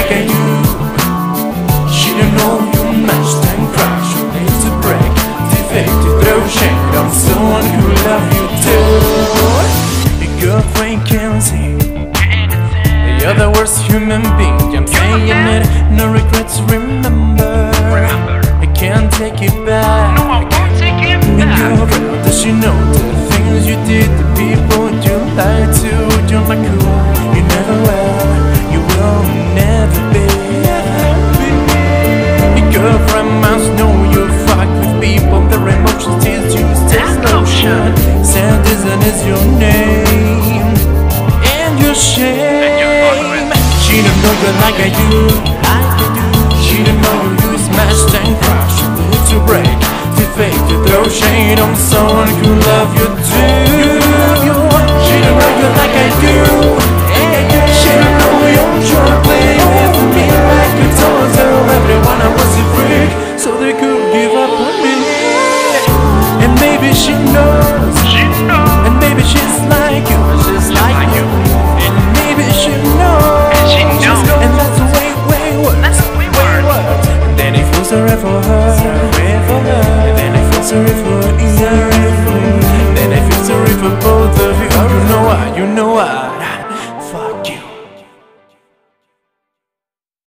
like I do. She don't know you mashed and crushed, you need to break the fate to throw shade on someone who love you too. Your girlfriend can't see you're the worst human being. I'm saying it, no regrets, remember. I can't take it back. No, I won't take it back. Girl, does she know the things you did, the people you lied to? You're like who you never were, you will never be. Your girlfriend must know you fuck with people, their emotions tears used as lotion. Sadism is your name and your shame. She don't know you like I do. She don't know you smashed and crushed, to break, to fake, to throw shade on someone who love you too. She don't know you like I do. She don't know you're sure playing with me like you told everyone I was a freak, so they could give up on me. And maybe she knows, and maybe she's like you, and maybe she knows. And that's way wayward. And then I feel sorry for her. And then I feel sorry for you.